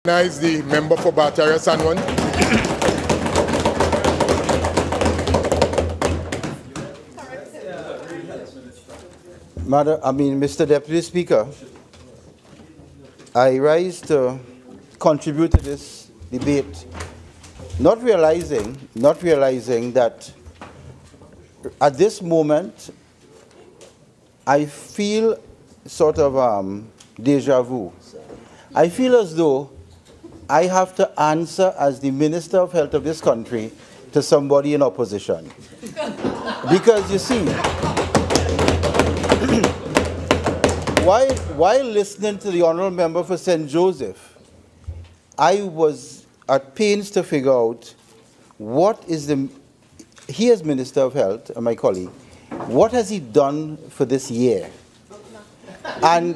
Recognize the member for Barataria San Juan. Mr. Deputy Speaker, I rise to contribute to this debate, not realizing that at this moment I feel sort of deja vu. I feel as though I have to answer as the Minister of Health of this country to somebody in opposition. Because you see, while listening to the Honourable Member for St. Joseph, I was at pains to figure out what is he as Minister of Health, my colleague, what has he done for this year? And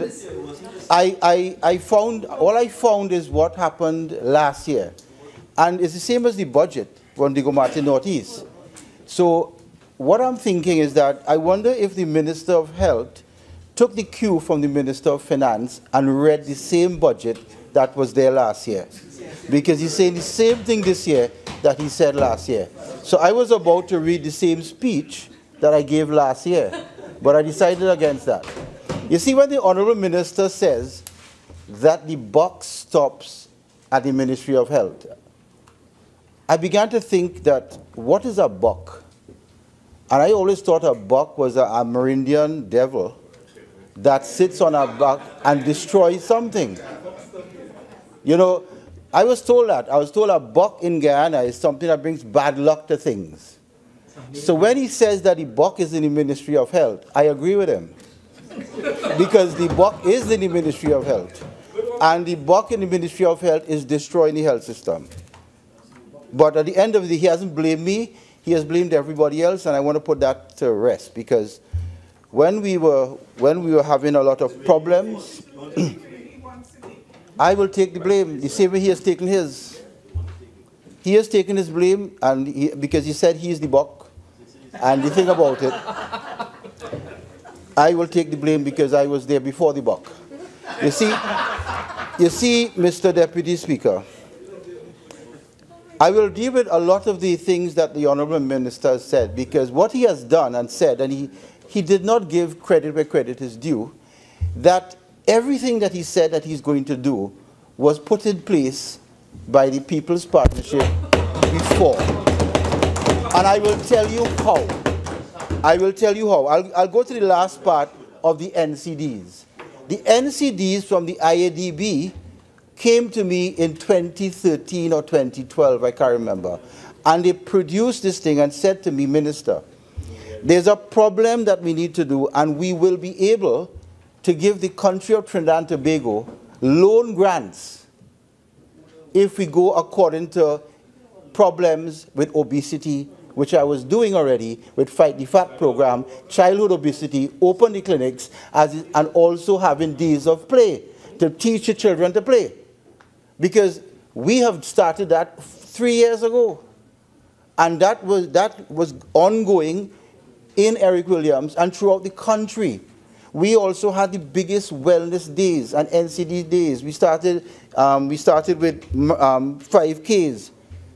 all I found is what happened last year. And it's the same as the budget when they go Martin Northeast. So what I'm thinking is that I wonder if the Minister of Health took the cue from the Minister of Finance and read the same budget that was there last year. Because he's saying the same thing this year that he said last year. So I was about to read the same speech that I gave last year, but I decided against that. You see, when the Honourable Minister says that the buck stops at the Ministry of Health, I began to think that, what is a buck? And I always thought a buck was a Amerindian devil that sits on a back and destroys something. You know, I was told that. I was told a buck in Guyana is something that brings bad luck to things. So when he says that the buck is in the Ministry of Health, I agree with him. Because the buck is in the Ministry of Health. And the buck in the Ministry of Health is destroying the health system. But at the end of the day, he hasn't blamed me. He has blamed everybody else, and I want to put that to rest. Because when we were having a lot of problems, I will take the blame, the same way he has taken his. He has taken his blame, and because he said he is the buck. And the thing about it, I will take the blame because I was there before the buck. You see, Mr. Deputy Speaker, I will deal with a lot of the things that the Honourable Minister said, because what he has done and said, and he did not give credit where credit is due, that everything that he said that he's going to do was put in place by the People's Partnership before. And I will tell you how. I will tell you how. I'll go to the last part of the NCDs. The NCDs from the IADB came to me in 2013 or 2012, I can't remember. And they produced this thing and said to me, Minister, there's a problem that we need to do, and we will be able to give the country of Trinidad and Tobago loan grants if we go according to problems with obesity, which I was doing already with Fight the Fat program, childhood obesity, open the clinics, and also having days of play to teach the children to play. Because we have started that 3 years ago. And that was ongoing in Eric Williams and throughout the country. We also had the biggest wellness days and NCD days. We started with 5Ks.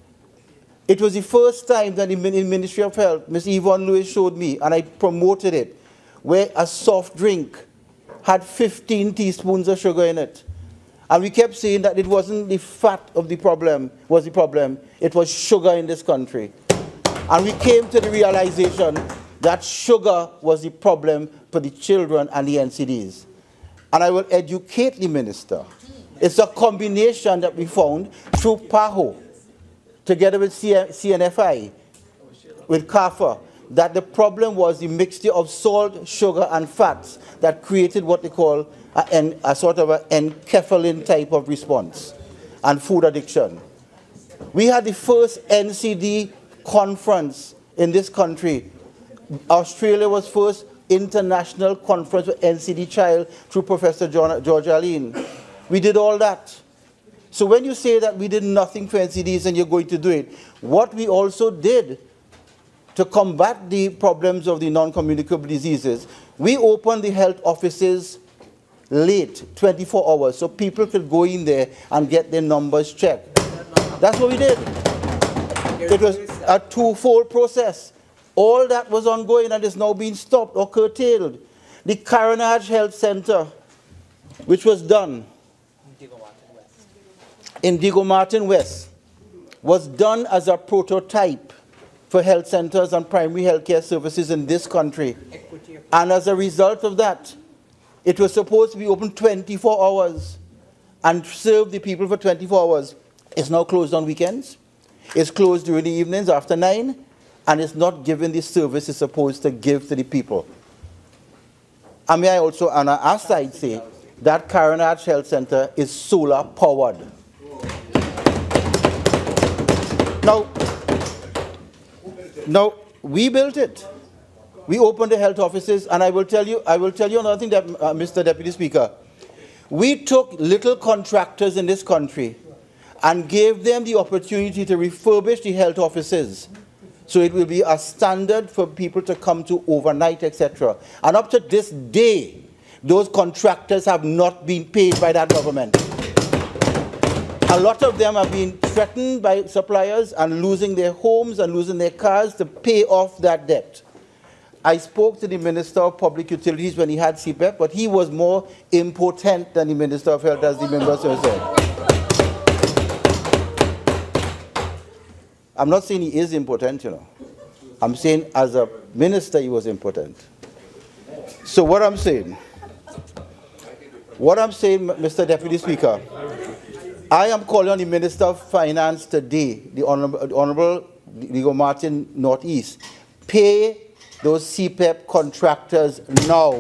It was the first time that in the Ministry of Health, Ms. Yvonne Lewis showed me, and I promoted it, where a soft drink had 15 teaspoons of sugar in it. And we kept saying that it wasn't the fat of the problem, it was sugar in this country. And we came to the realization that sugar was the problem for the children and the NCDs. And I will educate the minister. It's a combination that we found through PAHO, together with CNFI, with CAFA, that the problem was the mixture of salt, sugar, and fats that created what they call a sort of an encephalin type of response and food addiction. We had the first NCD conference in this country. Australia was first international conference with NCD child through Professor George Aline. We did all that. So when you say that we did nothing for NCDs and you're going to do it, what we also did to combat the problems of the non-communicable diseases, we opened the health offices late, 24 hours, so people could go in there and get their numbers checked. That's what we did. It was a twofold process. All that was ongoing and is now being stopped or curtailed. The Carnage Health Center, which was done in Diego Martin West, was done as a prototype for health centers and primary health care services in this country. And as a result of that, it was supposed to be open 24 hours and serve the people for 24 hours. It's now closed on weekends. It's closed during the evenings after 9, and it's not giving the service it's supposed to give to the people. And may I also, on an aside, say that Carnage Health Center is solar powered. Now, we built it. We opened the health offices, and I will tell you another thing, that, Mr. Deputy Speaker. We took little contractors in this country and gave them the opportunity to refurbish the health offices. So it will be a standard for people to come to overnight, etc. And up to this day, those contractors have not been paid by that government. A lot of them have been threatened by suppliers and losing their homes and losing their cars to pay off that debt. I spoke to the Minister of Public Utilities when he had CPEP, but he was more impotent than the Minister of Health, as the member said. I'm not saying he is impotent, you know. I'm saying as a minister he was impotent. So what I'm saying, Mr. Deputy Speaker, I am calling on the Minister of Finance today, the Honorable Diego Martin Northeast, pay those CPEP contractors now.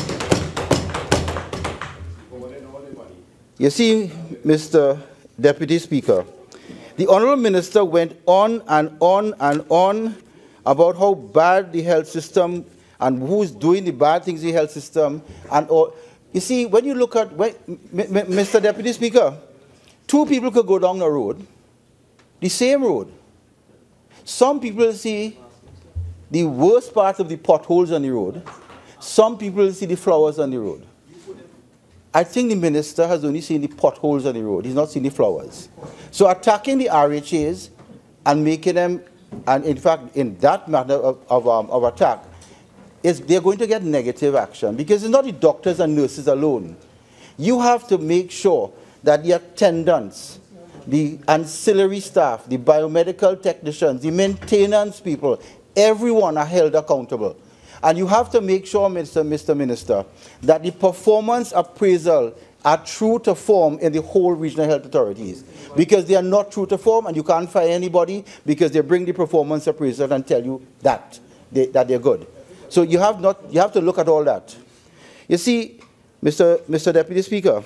You see, Mr. Deputy Speaker, the Honourable Minister went on and on and on about how bad the health system and who's doing the bad things in the health system. And all. You see, when you look at, Mr. Deputy Speaker, two people could go down the road, the same road. Some people see the worst part of the potholes on the road. Some people see the flowers on the road. I think the minister has only seen the potholes on the road. He's not seen the flowers. So attacking the RHAs and making them, and in fact, in that matter of attack, they're going to get negative action, because it's not the doctors and nurses alone. You have to make sure that the attendants, the ancillary staff, the biomedical technicians, the maintenance people, everyone are held accountable. And you have to make sure, Mr. Minister, that the performance appraisal are true to form in the whole regional health authorities. Because they are not true to form, and you can't fire anybody because they bring the performance appraisal and tell you that they're good. So you have to look at all that. You see, Mr. Deputy Speaker,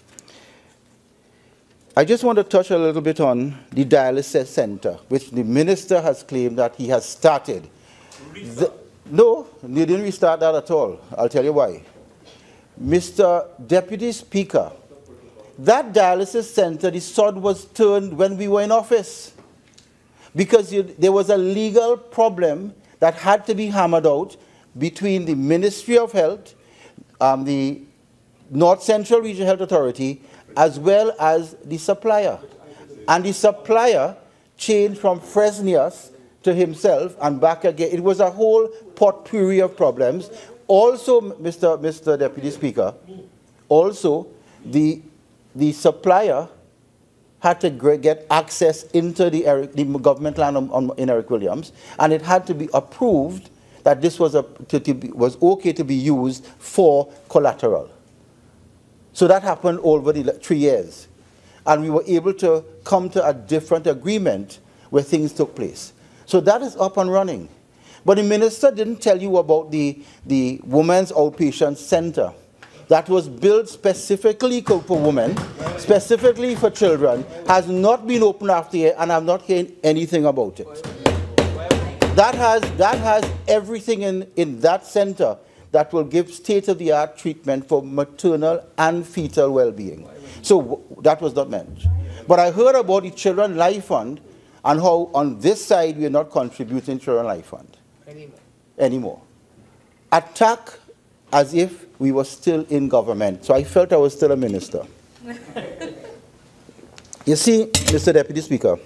I just want to touch a little bit on the dialysis center, which the minister has claimed that he has started. No, they didn't restart that at all. I'll tell you why. Mr. Deputy Speaker, that dialysis center, the sod was turned when we were in office, because there was a legal problem that had to be hammered out between the Ministry of Health, the North Central Regional Health Authority, as well as the supplier. And the supplier changed from Fresnius to himself and back again. It was a whole potpourri of problems. Also, Mr. Deputy Speaker, also the supplier had to get access into the government land in Eric Williams, and it had to be approved that this was okay to be used for collateral. So that happened over the 3 years, and we were able to come to a different agreement where things took place. So that is up and running. But the minister didn't tell you about the Women's Outpatient Center that was built specifically for women, specifically for children, has not been opened after yet, and I'm not hearing anything about it. That has everything in that center that will give state-of-the-art treatment for maternal and fetal well-being. So that was not mentioned. But I heard about the Children Life Fund and how on this side we are not contributing to Children Life Fund anymore. Attack as if we were still in government. So I felt I was still a minister. You see, Mr. Deputy Speaker,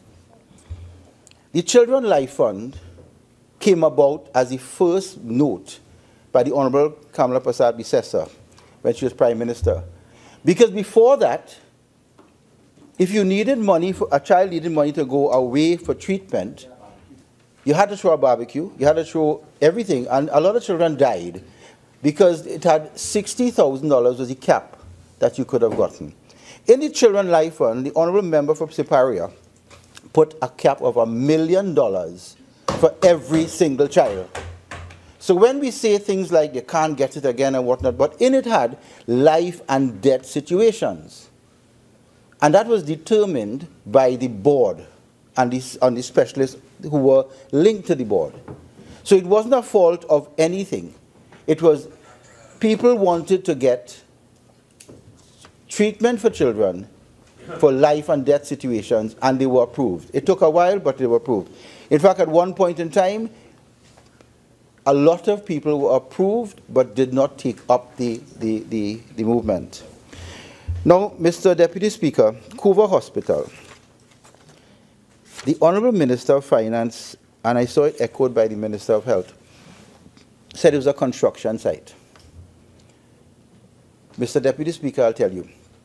the Children Life Fund came about as the first note by the Honorable Kamala Prasad Bisesa when she was Prime Minister. Because before that, if you needed money, a child needed money to go away for treatment, you had to throw a barbecue, you had to throw everything, and a lot of children died because it had $60,000 was the cap that you could have gotten. In the Children Life Fund, the Honorable Member for Parliamentary put a cap of $1 million for every single child. So when we say things like you can't get it again and whatnot, but in it had life and death situations. And that was determined by the board and the specialists who were linked to the board. So it wasn't a fault of anything. It was people wanted to get treatment for children for life and death situations, and they were approved. It took a while, but they were approved. In fact, at one point in time, a lot of people were approved but did not take up the movement. Now, Mr. Deputy Speaker, Couva Hospital, the Honourable Minister of Finance, and I saw it echoed by the Minister of Health, said it was a construction site. Mr. Deputy Speaker, I'll tell you,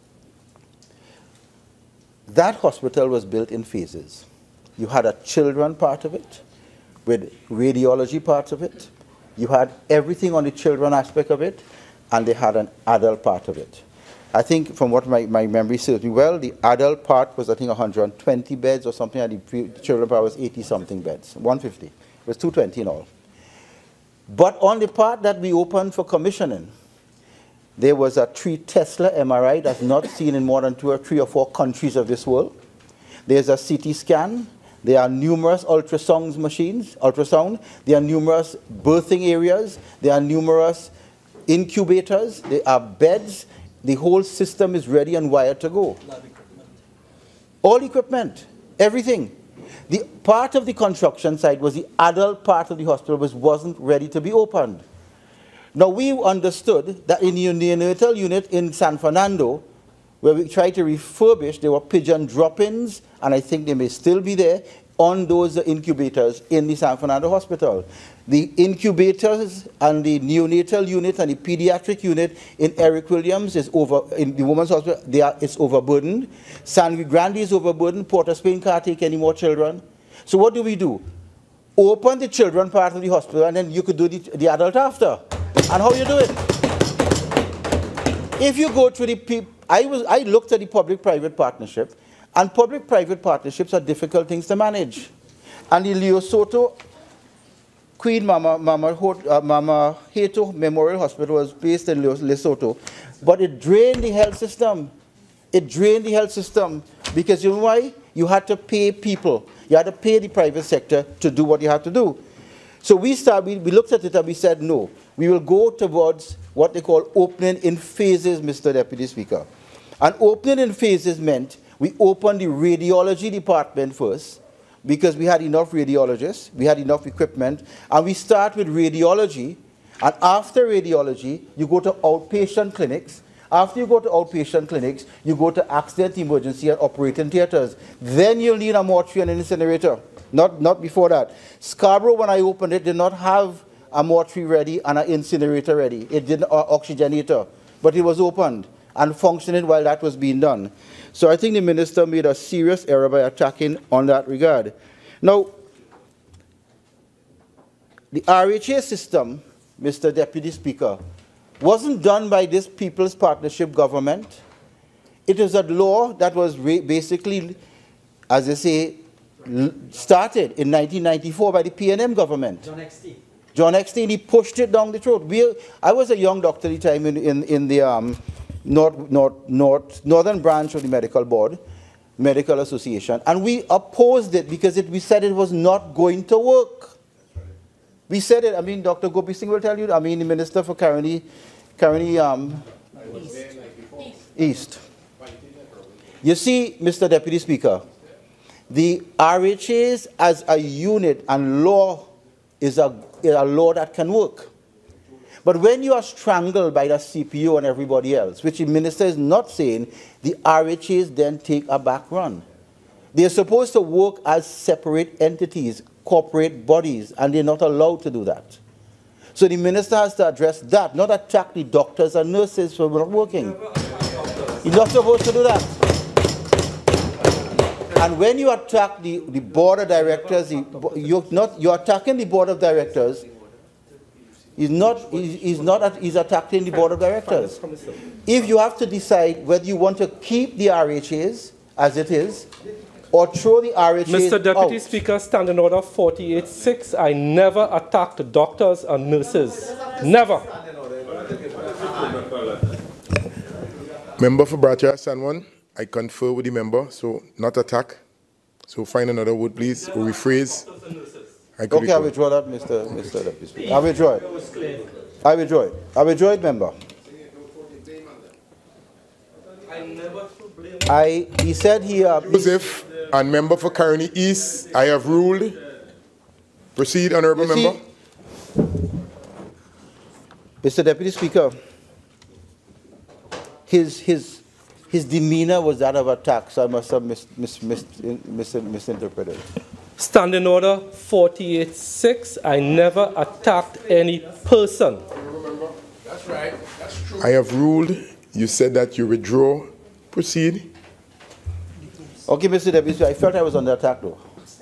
that hospital was built in phases. You had a children part of it, with radiology parts of it. You had everything on the children aspect of it, and they had an adult part of it. I think from what my memory serves me well, the adult part was, I think, 120 beds or something, and the children part was 80-something beds, 150. It was 220 in all. But on the part that we opened for commissioning, there was a 3 Tesla MRI that's not seen in more than 2 or 3 or 4 countries of this world. There's a CT scan. There are numerous ultrasound. There are numerous birthing areas. There are numerous incubators. There are beds. The whole system is ready and wired to go. All equipment, everything. The part of the construction site was the adult part of the hospital which wasn't ready to be opened. Now, we understood that in the neonatal unit in San Fernando, where we tried to refurbish, there were pigeon drop-ins, and I think they may still be there, on those incubators in the San Fernando Hospital. The incubators and the neonatal unit and the pediatric unit in Eric Williams is in the women's hospital, it's overburdened. San Grande is overburdened. Port of Spain can't take any more children. So what do? Open the children part of the hospital, and then you could do the adult after. And how you do it? If you go to the I looked at the public-private partnership, and public-private partnerships are difficult things to manage. And the Lesotho Queen Mama Heto Memorial Hospital was based in Lesotho, but it drained the health system. It drained the health system because you know why? You had to pay people. You had to pay the private sector to do what you had to do. So we looked at it and we said, no, we will go towards what they call opening in phases, Mr. Deputy Speaker. And opening in phases meant we opened the radiology department first because we had enough radiologists, we had enough equipment, and we start with radiology, and after radiology, you go to outpatient clinics. After you go to outpatient clinics, you go to accident, emergency, and operating theaters. Then you'll need a mortuary and an incinerator. Not before that. Scarborough, when I opened it, did not have a mortuary ready and an incinerator ready. It didn't oxygenator, but it was opened and functioning while that was being done. So I think the minister made a serious error by attacking on that regard. Now, the RHA system, Mr. Deputy Speaker, wasn't done by this People's Partnership government. It is a law that was basically, as they say, started in 1994 by the PNM government. John Eckstein, he pushed it down the throat. I was a young doctor at the time in the northern branch of the medical board, medical association, and we opposed it because we said it was not going to work. We said it. I mean, Dr. Gopi Singh will tell you. I mean, the minister for Caroni East. You see, Mr. Deputy Speaker, the RHAs as a unit and law is a law that can work. But when you are strangled by the CPO and everybody else, which the minister is not saying, the RHAs then take a back run. They are supposed to work as separate entities, corporate bodies, and they're not allowed to do that. So the minister has to address that, not attack the doctors and nurses for not working. He's not supposed to do that. And when you attack the board of directors, you're attacking the board of directors. He's attacking the board of directors. If you have to decide whether you want to keep the RHAs as it is, or throw the RHAs Mr. Deputy out. Speaker, Standing Order 48.6, I never attacked doctors and nurses. Never. Member for Barataria San Juan, I confer with the member, so not attack. So find another word, please, or rephrase. Okay, I withdraw that, Mr. Deputy Speaker. I withdraw it. I withdraw it. I withdraw it, member. He said he... Joseph and member for Caroni East, I have ruled. Proceed, honourable member. Mr. Deputy Speaker, his demeanor was that of attack, so I must have misinterpreted. Standing Order 48.6, I never attacked any person. That's right. That's true. I have ruled. You said that you withdraw. Proceed. Okay, Mr. Deputy Speaker, I felt I was under attack, though.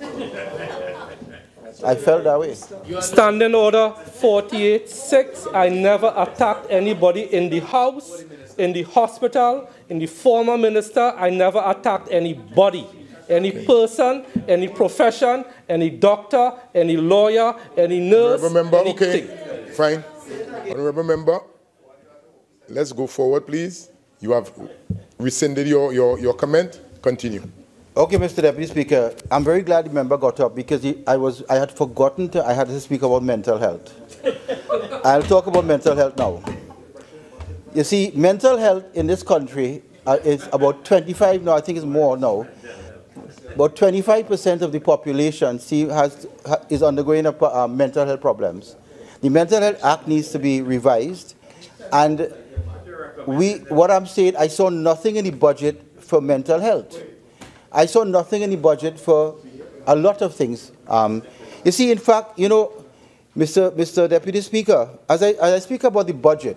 I felt that way. Standing Order 48.6, I never attacked anybody in the House, in the hospital, in the former minister. I never attacked anybody, any person, any profession, any doctor, any lawyer, any nurse, Honourable member, anything. okay, fine. Honourable member, let's go forward, please. You have rescinded your comment. Continue. Okay, Mr. Deputy Speaker, I'm very glad the member got up because I had forgotten I had to speak about mental health. I'll talk about mental health now. You see, mental health in this country is about 25 now, I think it's more now. About 25% of the population is undergoing mental health problems. The Mental Health Act needs to be revised, and what I'm saying, I saw nothing in the budget for mental health. I saw nothing in the budget for a lot of things. You see, in fact, you know, Mr. Deputy Speaker, as I speak about the budget,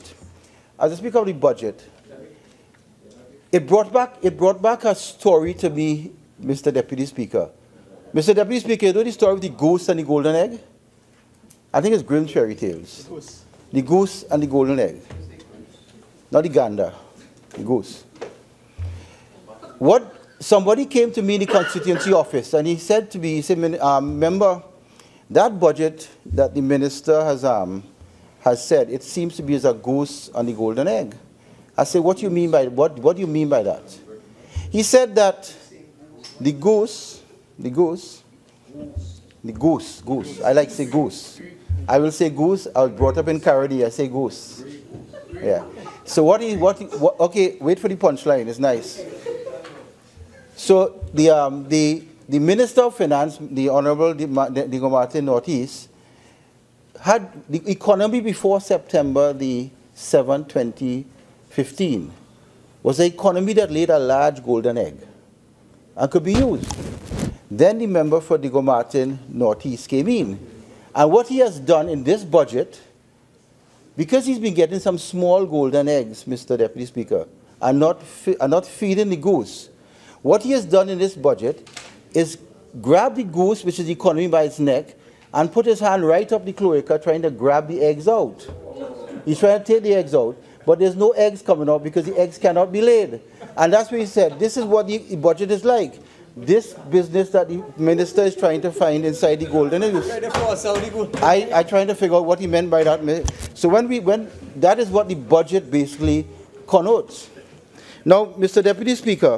it brought back a story to me, Mr. Deputy Speaker. Mr. Deputy Speaker, you know the story of the goose and the golden egg? I think it's Grimm's fairy tales. The goose and the golden egg. Not the gander, the goose. Somebody came to me in the constituency office and he said to me, he said, member, that budget that the minister has said, it seems to be as a goose and the golden egg. I said, what do you mean by that? He said that the goose, I like to say goose. I will say goose. I was brought up in Caroni, I say goose. Yeah. So okay, wait for the punchline, it's nice. So the Minister of Finance, the Honourable Diego Martin Northeast, had the economy before September the 7th, 2015 was an economy that laid a large golden egg and could be used. Then the member for Diego Martin Northeast came in. And what he has done in this budget, because he's been getting some small golden eggs, Mr. Deputy Speaker, and not feeding the goose, what he has done in this budget is grab the goose, which is the economy, by its neck, and put his hand right up the cloaca trying to grab the eggs out. He's trying to take the eggs out, but there's no eggs coming out because the eggs cannot be laid. And that's what he said. This is what the budget is like. This business that the minister is trying to find inside the golden eggs. I trying to figure out what he meant by that. So when that is what the budget basically connotes. Now, Mr. Deputy Speaker,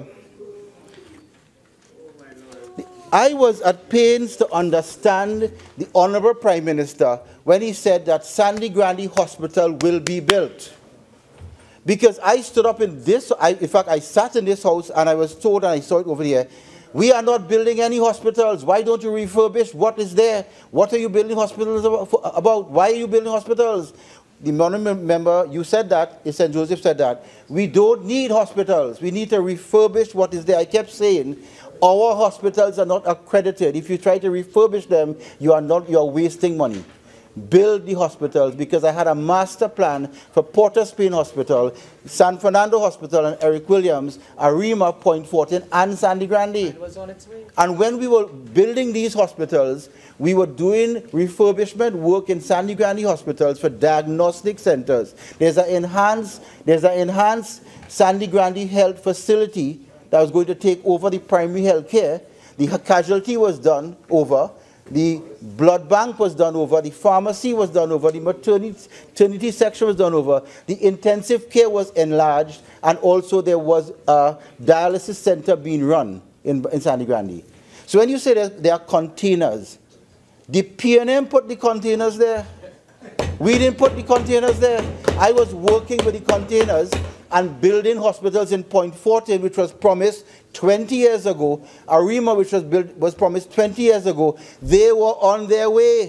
I was at pains to understand the Honourable Prime Minister when he said that Sandy Grande Hospital will be built. Because I stood up in this, in fact, I sat in this house and I was told, and I saw it over here, we are not building any hospitals. Why don't you refurbish? What is there? What are you building hospitals about? Why are you building hospitals? the monument member, you said that, St. Joseph said that, we don't need hospitals. We need to refurbish what is there. I kept saying, our hospitals are not accredited. If you try to refurbish them, you are wasting money. Build the hospitals, because I had a master plan for Port of Spain Hospital, San Fernando Hospital and Eric Williams, Arima, Point Fortin, and Sandy Grande. It was on its way. And when we were building these hospitals, we were doing refurbishment work in Sandy Grande hospitals for diagnostic centers. There's an enhanced Sandy Grande health facility that was going to take over the primary health care. The casualty was done over. The blood bank was done over, the pharmacy was done over, the maternity section was done over, the intensive care was enlarged, and also there was a dialysis center being run in Sandy Grande. So when you say that there are containers, the PNM put the containers there. We didn't put the containers there. I was working with the containers and building hospitals in Point Fortin, which was promised 20 years ago. Arima, which was promised 20 years ago. They were on their way.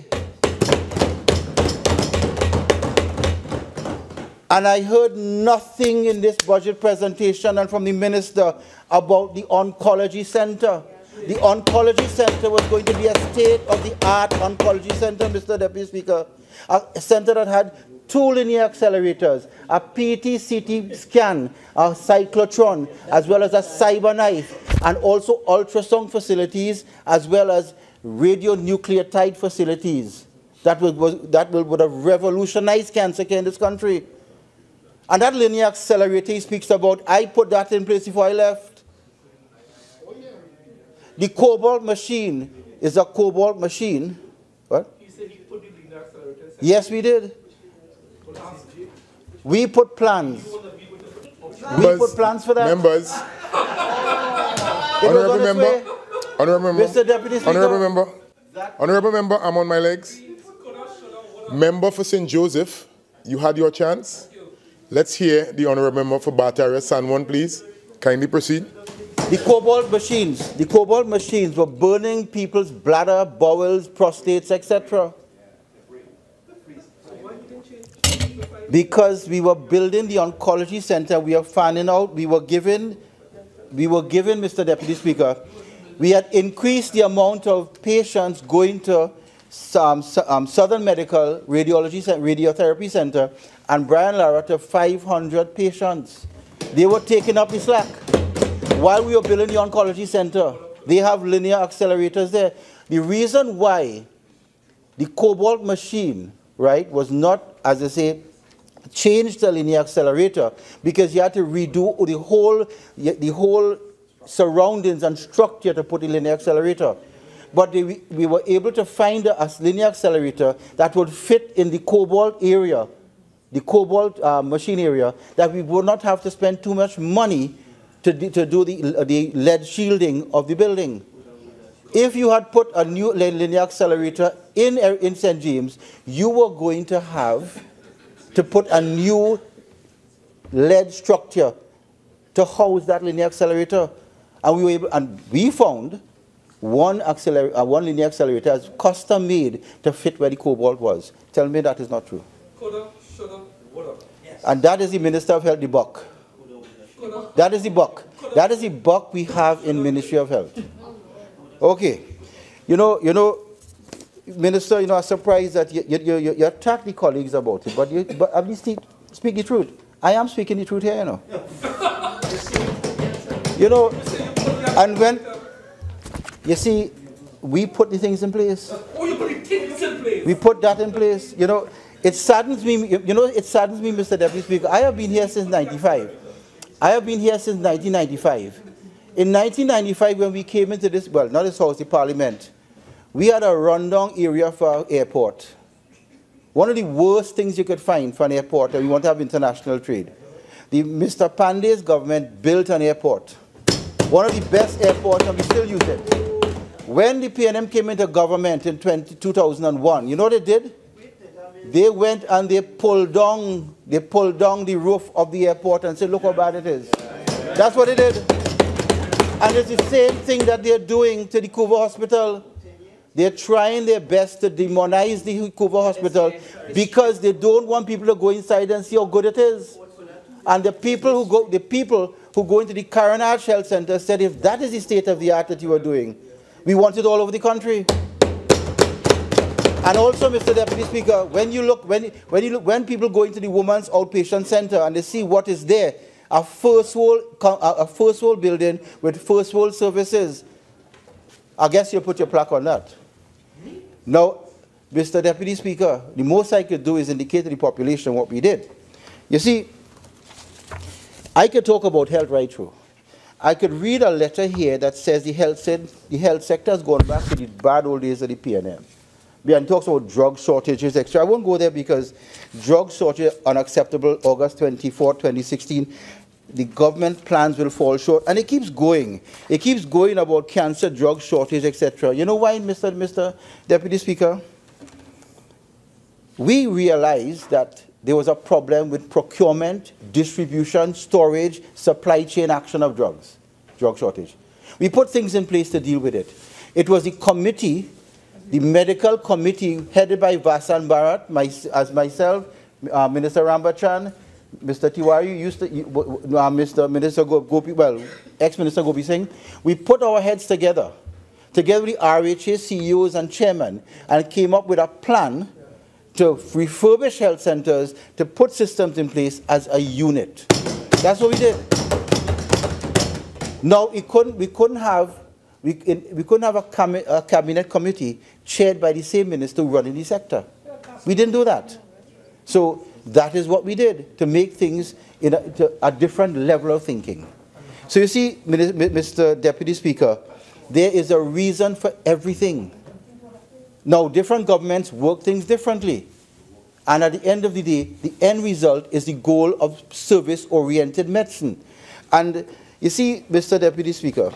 And I heard nothing in this budget presentation and from the minister about the oncology center. The oncology center was going to be a state-of-the-art oncology center, Mr. Deputy Speaker. A center that had 2 linear accelerators, a PET-CT scan, a cyclotron, as well as a cyber knife, and also ultrasound facilities, as well as radionucleotide facilities that would have revolutionized cancer care in this country. And that linear accelerator he speaks about, I put that in place before I left. The cobalt machine is a cobalt machine. What? He said he put the linear accelerator. Yes, we did. We put plans. We put plans for that. Members. Honorable member. Honorable member. Mr. Deputy Speaker. Honorable member. Honorable member, I'm on my legs. Member for St. Joseph, you had your chance. Let's hear the honorable member for Barataria, San Juan, please. Kindly proceed. The cobalt machines were burning people's bladder, bowels, prostates, etc. Because we were building the oncology center, we are finding out, we were given, Mr. Deputy Speaker, we had increased the amount of patients going to Southern Medical Radiotherapy Center and Brian Lara to 500 patients. They were taking up the slack. While we were building the oncology center, they have linear accelerators there. The reason why the cobalt machine, right, was not, as I say, changed the linear accelerator, because you had to redo the whole surroundings and structure to put the linear accelerator. But we were able to find a linear accelerator that would fit in the cobalt area, the cobalt machine area, that we would not have to spend too much money to do the lead shielding of the building. If you had put a new linear accelerator in St. James, you were going to have to put a new lead structure to house that linear accelerator. And we found one linear accelerator as custom made to fit where the cobalt was. Tell me that is not true. Coulda, shoulda, woulda. And that is the Minister of Health, the buck. That is the buck. That is the buck we have in Ministry of Health. Okay. You know, Minister, I'm surprised that you attack the colleagues about it, but at least speak the truth. I am speaking the truth here, and when, you see, we put the things in place. Oh, you put the things in place? We put that in place. It saddens me, Mr. Deputy Speaker. I have been here since 95. I have been here since 1995. In 1995, when we came into this, well, not this house, the Parliament, we had a rundown area for our airport. One of the worst things you could find for an airport, and we want to have international trade. Mr. Pandey's government built an airport. One of the best airports, and we still use it. When the PNM came into government in 2001, you know what they did? They went and they pulled down the roof of the airport and said, look how bad it is. That's what they did. And it's the same thing that they're doing to the Cuba Hospital. They're trying their best to demonize the Cuba hospital because they don't want people to go inside and see how good it is. And the people who go into the Coronage Health Center said, if that is the state of the art that you are doing, we want it all over the country. And also, Mr. Deputy Speaker, when people go into the Women's Outpatient Center and they see what is there, a first world building with first world services, I guess you'll put your plaque on that. Now, Mr. Deputy Speaker, the most I could do is indicate to the population what we did. You see, I could talk about health right through. I could read a letter here that says the health sector has gone back to the bad old days of the PNM. And talks about drug shortages, etc. I won't go there because drug shortage unacceptable, August 24, 2016. The government plans will fall short. And it keeps going. It keeps going about cancer, drug shortage, etc. You know why, Mr. Deputy Speaker? We realized that there was a problem with procurement, distribution, storage, supply chain action of drugs, drug shortage. We put things in place to deal with it. It was the committee, the medical committee headed by Vasan Bharat, myself, Minister Rambachan, Mr. Tiwari, Mr. Minister Gopi, well, ex-Minister Gopi Singh. We put our heads together with the RHA CEOs and chairmen, and came up with a plan to refurbish health centers, to put systems in place as a unit. That's what we did. Now, we couldn't have a cabinet committee chaired by the same minister running the sector. We didn't do that. So that is what we did to make things in a different level of thinking. So you see, Mr. Deputy Speaker, there is a reason for everything. Now, different governments work things differently. And at the end of the day, the end result is the goal of service-oriented medicine. And you see, Mr. Deputy Speaker,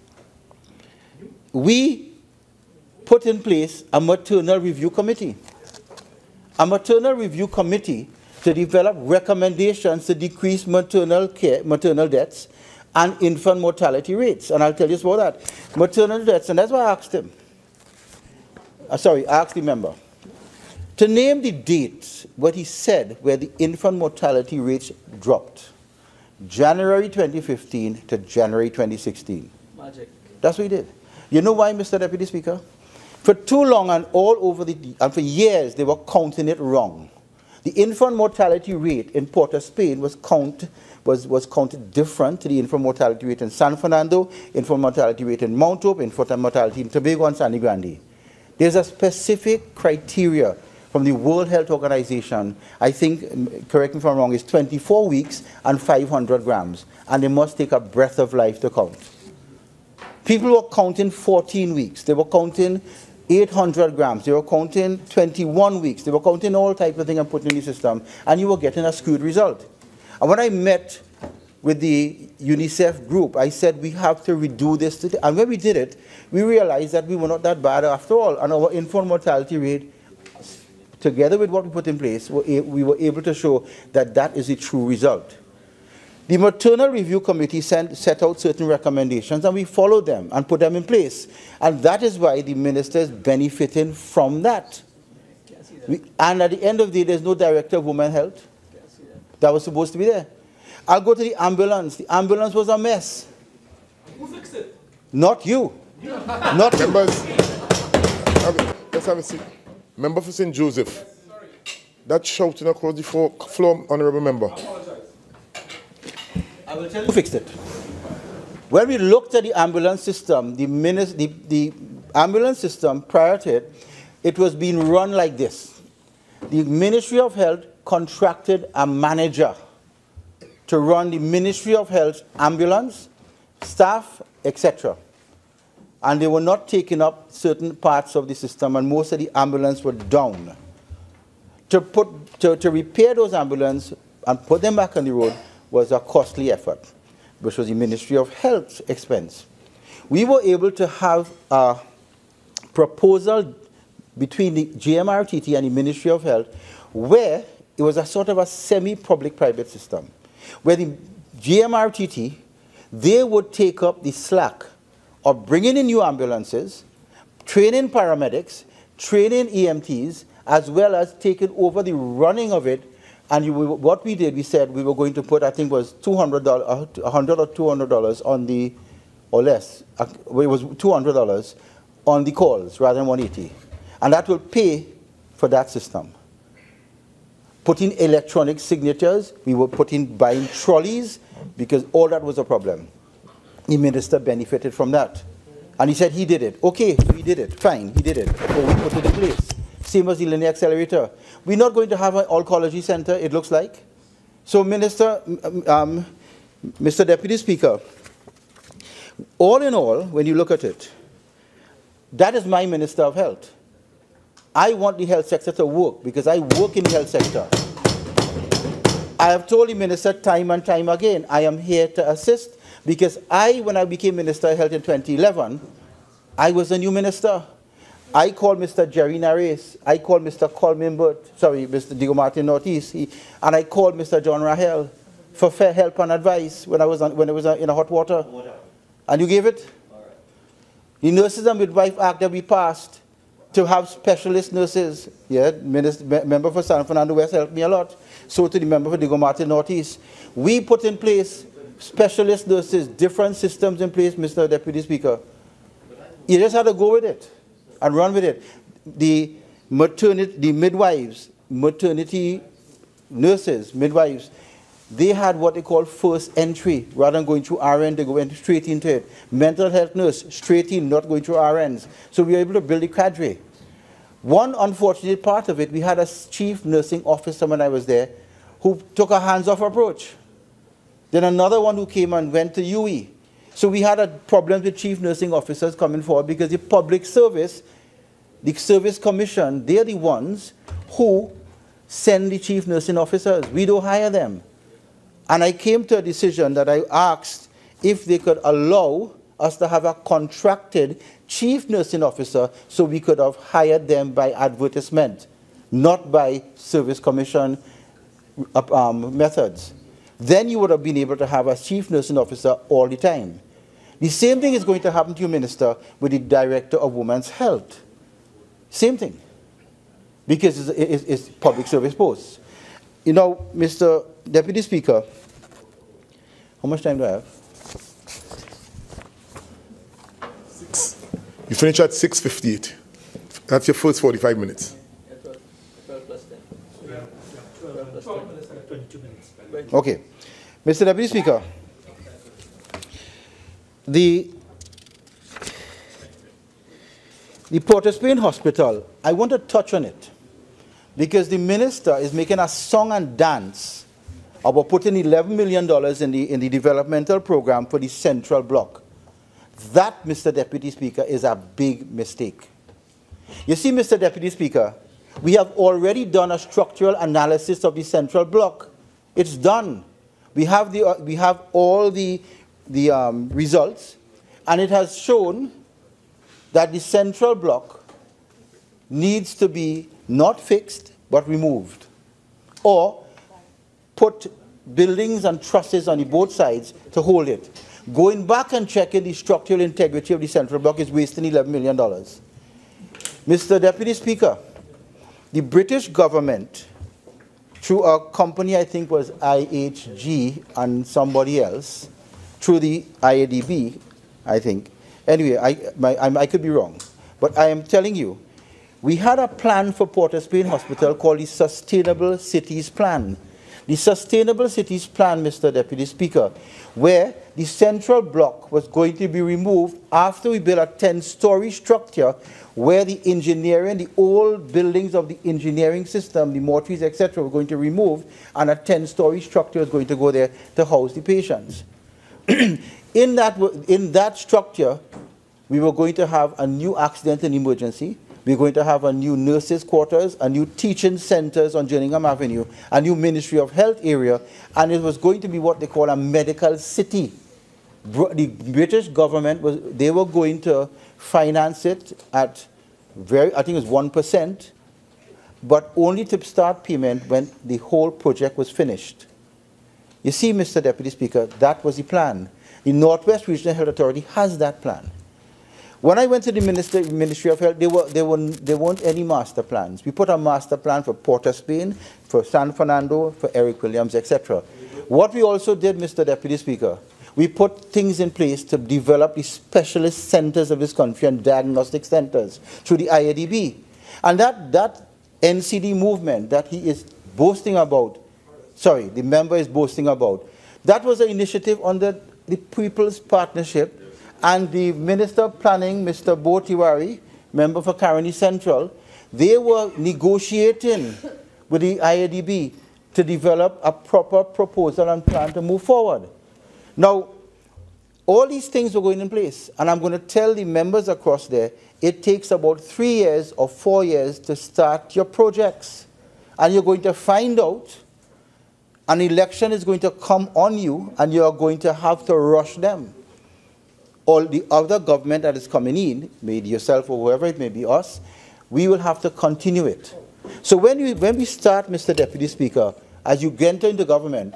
we put in place a maternal review committee. A maternal review committee to develop recommendations to decrease maternal deaths and infant mortality rates. And I'll tell you about that. Maternal deaths, and that's why I asked him. I asked the member to name the dates what he said where the infant mortality rates dropped. January 2015 to January 2016. Magic. That's what he did. You know why, Mr. Deputy Speaker? For too long and and for years, they were counting it wrong. The infant mortality rate in Port of Spain was counted different to the infant mortality rate in San Fernando, infant mortality rate in Mount Hope, infant mortality in Tobago and San Grande. There's a specific criteria from the World Health Organization, I think, correct me if I'm wrong, is 24 weeks and 500 grams. And they must take a breath of life to count. People were counting 14 weeks. They were counting 800 grams. They were counting 21 weeks. They were counting all types of things and putting in the system. And you were getting a skewed result. And when I met with the UNICEF group, I said, we have to redo this. And when we did it, we realized that we were not that bad after all. And our infant mortality rate, together with what we put in place, we were able to show that that is a true result. The Maternal Review Committee set out certain recommendations, and we followed them and put them in place. And that is why the minister is benefiting from that. And at the end of the day, there's no director of women's health. That was supposed to be there. I'll go to the ambulance. The ambulance was a mess. Who fixed it? Not you. Not you. Members, let's have a seat. Member for St. Joseph. That shouting across the floor, honourable member. I will tell you who fixed it. When we looked at the ambulance system, the ambulance system prior to it, it was being run like this. The Ministry of Health contracted a manager to run the Ministry of Health ambulance, staff, etc. And they were not taking up certain parts of the system, and most of the ambulance were down. To repair those ambulances and put them back on the road was a costly effort, which was the Ministry of Health expense. We were able to have a proposal between the GMRTT and the Ministry of Health where it was a sort of a semi-public-private system, where the GMRTT, they would take up the slack of bringing in new ambulances, training paramedics, training EMTs, as well as taking over the running of it. And what we did, we said we were going to put, I think it was $200 or $200 on the, or less, it was $200 on the calls rather than 180. And that will pay for that system. Putting electronic signatures, we were buying trolleys, because all that was a problem. The minister benefited from that. And he said he did it. Okay, so he did it. Fine, he did it. So we put it in place. Same as the linear accelerator. We're not going to have an oncology center, it looks like. So Mr. Deputy Speaker, all in all, when you look at it, that is my Minister of Health. I want the health sector to work because I work in the health sector. I have told the minister time and time again, I am here to assist because when I became Minister of Health in 2011, I was a new minister. I called Mr. Jerry Nares, I called Mr. Colmin Burt, sorry, Mr. Diego Martin Northeast, and I called Mr. John Rahel for fair help and advice when I was in a hot water. And you gave it? The Nurses and Midwife Act that we passed, to have specialist nurses. Yeah, member for San Fernando West helped me a lot. So to the member for Diego Martin Northeast. We put in place specialist nurses, different systems in place, Mr. Deputy Speaker. You just had to go with it and run with it. The midwives, maternity nurses, midwives, they had what they call first entry. Rather than going through RN, they went straight into it. Mental health nurse, straight in, not going through RNs. So we were able to build a cadre. One unfortunate part of it, we had a chief nursing officer when I was there who took a hands-off approach. Then another one who came and went to UE. So we had a problem with chief nursing officers coming forward because the public service, the service commission, they're the ones who send the chief nursing officers. We don't hire them. And I came to a decision that I asked if they could allow us to have a contracted chief nursing officer so we could have hired them by advertisement, not by service commission methods. Then you would have been able to have a chief nursing officer all the time. The same thing is going to happen to you, Minister, with the Director of Women's Health. Same thing. Because it's public service posts. You know, Mr. Deputy Speaker, how much time do I have? 6. You finish at 6:58. That's your first 45 minutes. 12 plus 10. 12 minutes and 22 minutes. Okay. Mr. Deputy Speaker, the Port of Spain Hospital, I want to touch on it because the minister is making a song and dance about putting $11 million in the developmental program for the central block. That, Mr. Deputy Speaker, is a big mistake. You see, Mr. Deputy Speaker, we have already done a structural analysis of the central block. It's done. We have all the results, and it has shown that the central block needs to be not fixed, but removed, or put buildings and trusses on the both sides to hold it. Going back and checking the structural integrity of the central block is wasting $11 million. Mr. Deputy Speaker, the British government, through a company I think was IHG and somebody else, through the IADB, I think. Anyway, I could be wrong. But I am telling you, we had a plan for Port of Spain Hospital called the Sustainable Cities Plan. The Sustainable Cities Plan, Mr. Deputy Speaker, where the central block was going to be removed after we built a 10-story structure where the engineering, the old buildings of the engineering system, the mortuaries, etc., were going to remove, and a 10-story structure is going to go there to house the patients. In that structure, we were going to have a new accident and emergency. We're going to have a new nurses' quarters, a new teaching centers on Jerningham Avenue, a new Ministry of Health area, and it was going to be what they call a medical city. The British government, they were going to finance it at I think it was 1%, but only to start payment when the whole project was finished. You see, Mr. Deputy Speaker, that was the plan. The Northwest Regional Health Authority has that plan. When I went to the Ministry of Health, there weren't any master plans. We put a master plan for Port of Spain, for San Fernando, for Eric Williams, etc. What we also did, Mr. Deputy Speaker, we put things in place to develop the specialist centers of this country and diagnostic centers through the IADB. And that NCD movement that he is boasting about, sorry, the member is boasting about, that was an initiative under the People's Partnership, and the Minister of Planning, Mr. Bo Tiwari, member for Caroni Central, they were negotiating with the IADB to develop a proper proposal and plan to move forward. Now, all these things were going in place, and I'm going to tell the members across there, it takes about 3 years or 4 years to start your projects. And you're going to find out an election is going to come on you, and you are going to have to rush them. All the other government that is coming in, maybe yourself or whoever it may be, us, we will have to continue it. So when we start, Mr. Deputy Speaker, as you enter into government,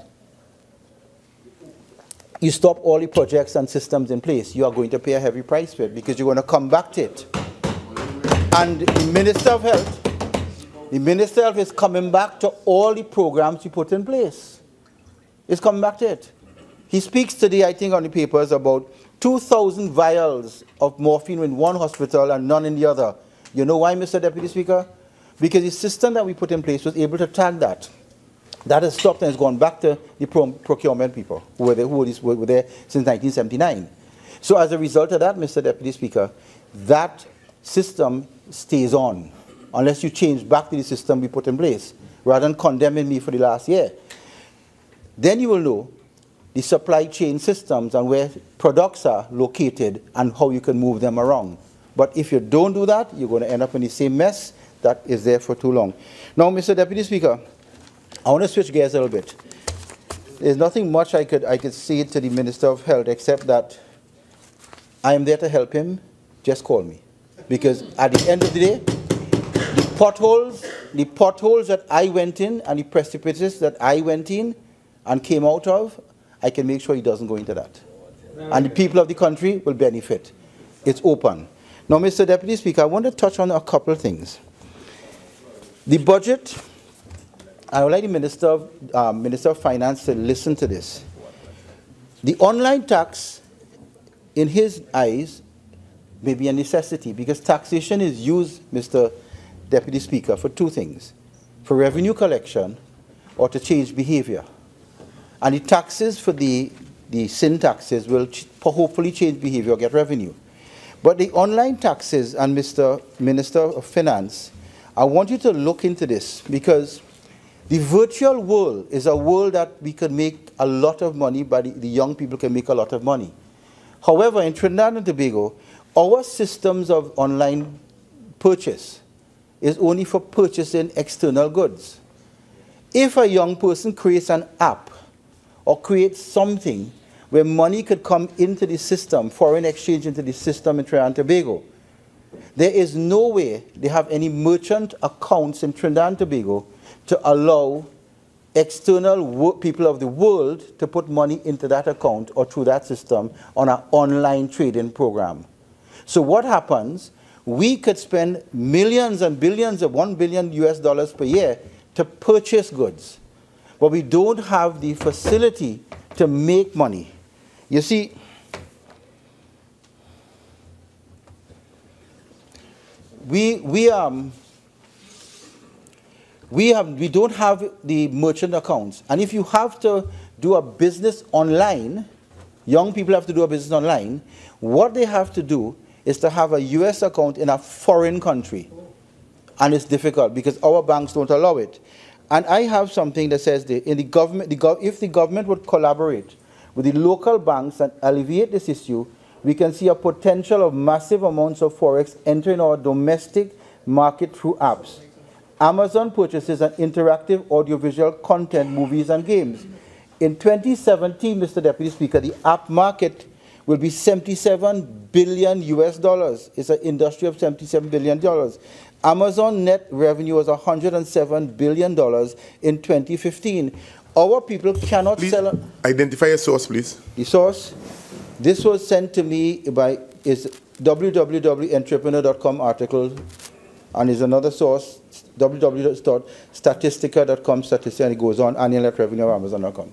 you stop all the projects and systems in place. You are going to pay a heavy price for it because you're going to come back to it. And the Minister of Health is coming back to all the programs you put in place. He's coming back to it. He speaks today, I think, on the papers about 2,000 vials of morphine in one hospital and none in the other. You know why, Mr. Deputy Speaker? Because the system that we put in place was able to tag that. That has stopped and has gone back to the procurement people who were there since 1979. So as a result of that, Mr. Deputy Speaker, that system stays on unless you change back to the system we put in place, rather than condemning me for the last year. Then you will know the supply chain systems and where products are located and how you can move them around. But if you don't do that, you're going to end up in the same mess that is there for too long. Now, Mr. Deputy Speaker, I want to switch gears a little bit. There's nothing much I could say to the Minister of Health except that I am there to help him. Just call me. Because at the end of the day, the potholes that I went in and the precipices that I went in and came out of, I can make sure he doesn't go into that. And the people of the country will benefit. It's open. Now, Mr. Deputy Speaker, I want to touch on a couple of things. The budget, I would like the Minister of Finance to listen to this. The online tax, in his eyes, may be a necessity because taxation is used, Mr. Deputy Speaker, for two things: for revenue collection or to change behavior. And the taxes for the sin taxes will hopefully change behavior or get revenue. But the online taxes, and Mr. Minister of Finance, I want you to look into this because the virtual world is a world that we can make a lot of money, but the young people can make a lot of money. However, in Trinidad and Tobago, our systems of online purchase is only for purchasing external goods. If a young person creates an app or creates something where money could come into the system, foreign exchange into the system in Trinidad and Tobago, there is no way they have any merchant accounts in Trinidad and Tobago to allow external people of the world to put money into that account or through that system on an online trading program. So what happens, we could spend millions and billions of $1 billion US per year to purchase goods, but we don't have the facility to make money. You see, we don't have the merchant accounts, and if you have to do a business online, young people have to do a business online, what they have to do is to have a US account in a foreign country, and it's difficult because our banks don't allow it. And I have something that says that in the government, if the government would collaborate with the local banks and alleviate this issue, we can see a potential of massive amounts of forex entering our domestic market through apps. Amazon purchases an interactive audiovisual content, movies and games. In 2017, Mr. Deputy Speaker, the app market will be $77 billion US. It's an industry of $77 billion. Amazon net revenue was $107 billion in 2015. Our people cannot sell. Identify a source, please. The source. This was sent to me by www.entrepreneur.com article, and there's another source, www.statistica.com, and it goes on, annual net revenue of Amazon.com.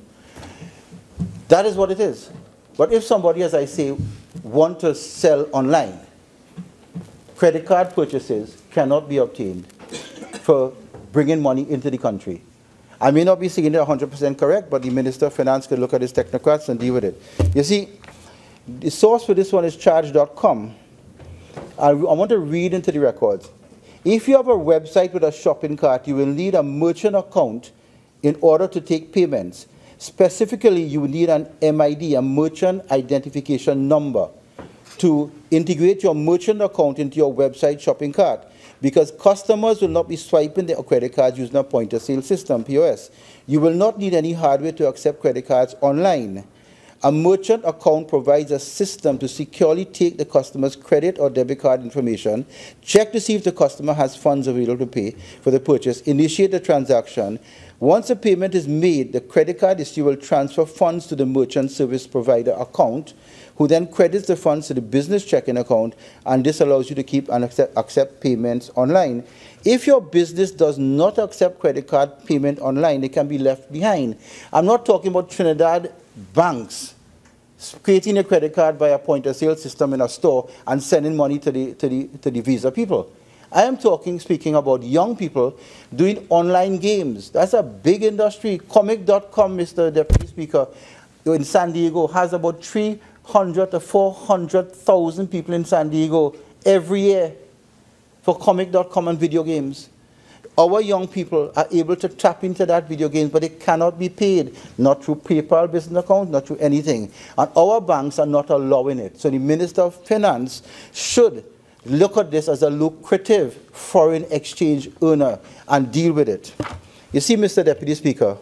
That is what it is. But if somebody, as I say, want to sell online, credit card purchases cannot be obtained for bringing money into the country. I may not be saying it 100% correct, but the Minister of Finance could look at his technocrats and deal with it. You see, the source for this one is charge.com. I want to read into the records. If you have a website with a shopping cart, you will need a merchant account in order to take payments. Specifically, you will need an MID, a merchant identification number, to integrate your merchant account into your website shopping cart, because customers will not be swiping their credit cards using a point-of-sale system, POS. You will not need any hardware to accept credit cards online. A merchant account provides a system to securely take the customer's credit or debit card information, check to see if the customer has funds available to pay for the purchase, initiate the transaction. Once a payment is made, the credit card issuer will transfer funds to the merchant service provider account, who then credits the funds to the business checking account, and this allows you to keep and accept payments online. If your business does not accept credit card payment online, it can be left behind. I'm not talking about Trinidad banks creating a credit card by a point-of-sale system in a store and sending money to the Visa people. I am speaking about young people doing online games. That's a big industry. Comic.com, Mr. Deputy Speaker, in San Diego has about 300 to 400,000 people in San Diego every year for Comic.com and video games. Our young people are able to tap into that video games, but it cannot be paid, not through PayPal business account, not through anything. And our banks are not allowing it. So the Minister of Finance should look at this as a lucrative foreign exchange earner and deal with it. You see, Mr. Deputy Speaker,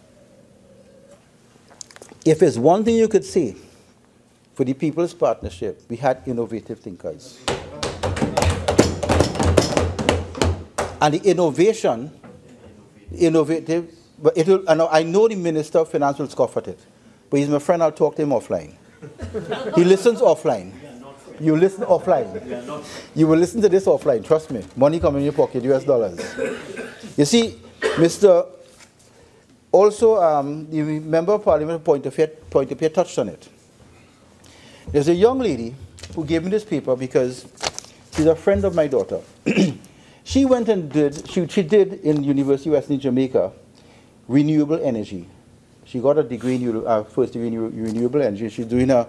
if there's one thing you could say for the People's Partnership, we had innovative thinkers. And the innovation, but it will, I know the Minister of Finance will scoff at it, but he's my friend, I'll talk to him offline. He listens offline. You listen offline. You will listen to this offline, trust me. Money coming in your pocket, US dollars. You see, Mr. Also, the Member of Parliament Point of View touched on it. There's a young lady who gave me this paper because she's a friend of my daughter. She went and did, she did in University of Western Jamaica, renewable energy. She got a degree in first degree in renewable energy. She's doing a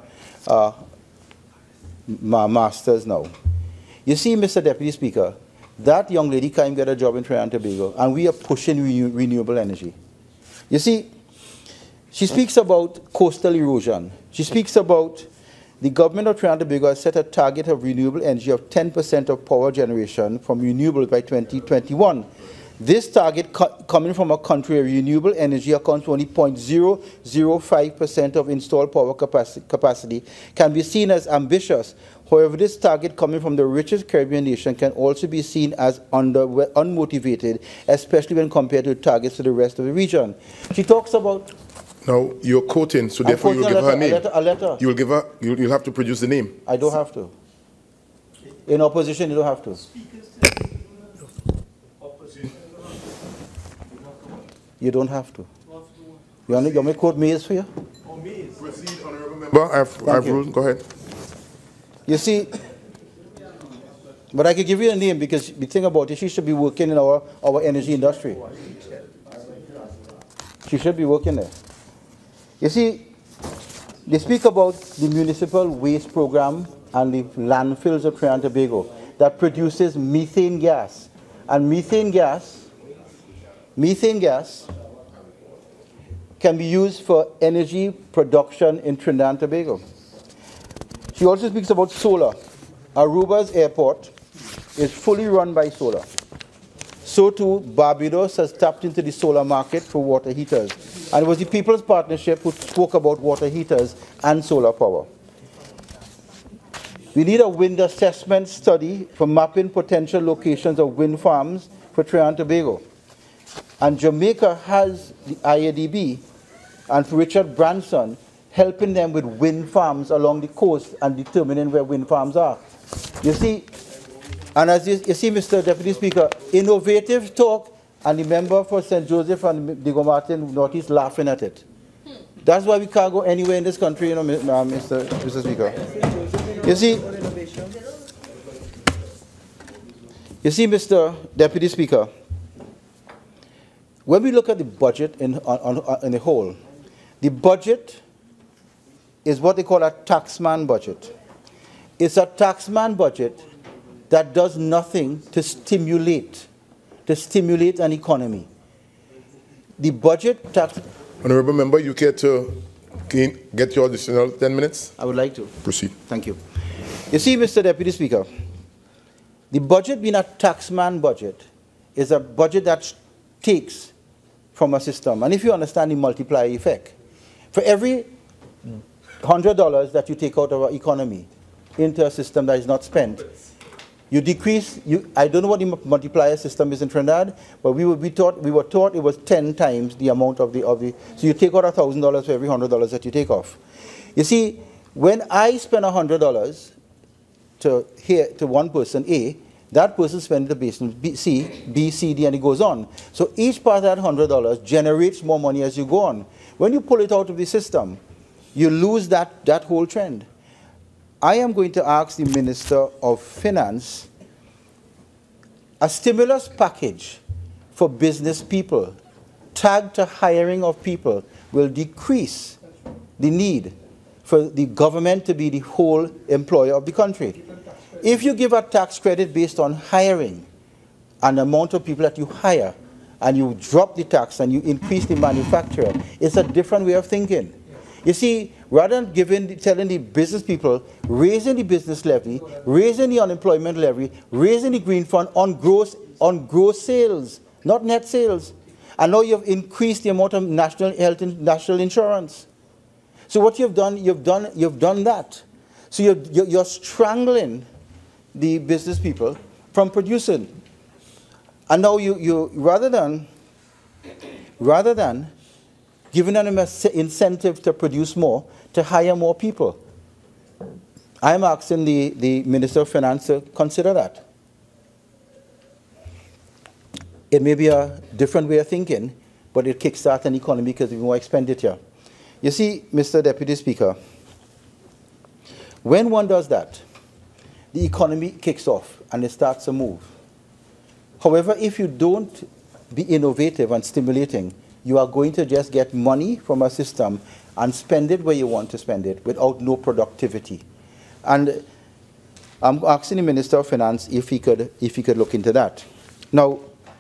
master's now. You see, Mr. Deputy Speaker, that young lady can't get a job in Trinidad and Tobago, and we are pushing renewable energy. You see, she speaks about coastal erosion. She speaks about the government of Trinidad and Tobago has set a target of renewable energy of 10% of power generation from renewables by 2021. This target coming from a country where renewable energy accounts for only 0.005% of installed power capacity can be seen as ambitious. However, this target coming from the richest Caribbean nation can also be seen as unmotivated, especially when compared to targets for the rest of the region. She talks about... Now, you're quoting, so therefore you'll give her a name. A letter. You'll give her, you'll have to produce the name. I don't have to. In opposition, you don't have to. You don't have to. You want me to quote Mays for you? Proceed, Honourable Member. I've ruled. Go ahead. You see, but I could give you a name because the thing about it, she should be working in our energy industry. She should be working there. You see, they speak about the municipal waste program and the landfills of Trinidad and Tobago that produces methane gas. And methane gas can be used for energy production in Trinidad and Tobago. She also speaks about solar. Aruba's airport is fully run by solar. So too, Barbados has tapped into the solar market for water heaters. And it was the People's Partnership who spoke about water heaters and solar power. We need a wind assessment study for mapping potential locations of wind farms for Trinidad and Tobago. And Jamaica has the IADB and Richard Branson helping them with wind farms along the coast and determining where wind farms are. You see, and as you see, Mr. Deputy Speaker, innovative talk, and the member for St. Joseph and Diego Martin Northeast laughing at it. That's why we can't go anywhere in this country, you know, Mr. Speaker. You see, Mr. Deputy Speaker, when we look at the budget in the whole, the budget is what they call a taxman budget. It's a taxman budget that does nothing to stimulate an economy. The budget tax... Honourable Member, you care to get your additional 10 minutes? I would like to. Proceed. Thank you. You see, Mr. Deputy Speaker, the budget being a taxman budget is a budget that takes from a system. And if you understand the multiplier effect, for every $100 that you take out of our economy into a system that is not spent, you decrease, I don't know what the multiplier system is in Trinidad, but we were taught it was 10 times the amount of the, so you take out $1,000 for every $100 that you take off. You see, when I spend $100 to one person, A, that person spends the basin B, C, D, and it goes on. So each part of that $100 generates more money as you go on. When you pull it out of the system, you lose that whole trend. I am going to ask the Minister of Finance a stimulus package for business people tagged to hiring of people will decrease the need for the government to be the whole employer of the country. If you give a tax credit based on hiring and the amount of people that you hire, and you drop the tax and you increase the manufacturer, it's a different way of thinking. You see, rather than telling the business people, raising the business levy, raising the unemployment levy, raising the green fund on gross sales, not net sales. And now you've increased the amount of national health and national insurance. So what you've done that. So you're strangling the business people from producing. And now you rather than giving them an incentive to produce more, to hire more people, I'm asking the Minister of Finance to consider that. It may be a different way of thinking, but it kickstarts an economy because of more expenditure. You see, Mr. Deputy Speaker, when one does that, the economy kicks off and it starts to move. However, if you don't be innovative and stimulating, you are going to just get money from a system and spend it where you want to spend it without no productivity. And I'm asking the Minister of Finance if he could look into that. Now,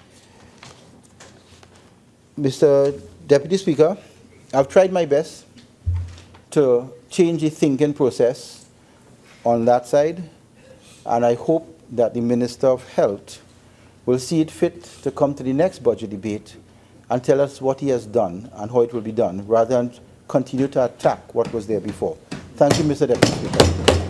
Mr. Deputy Speaker, I've tried my best to change the thinking process on that side, and I hope that the Minister of Health will see it fit to come to the next budget debate and tell us what he has done and how it will be done, rather than continue to attack what was there before. Thank you, Mr. Deputy Speaker.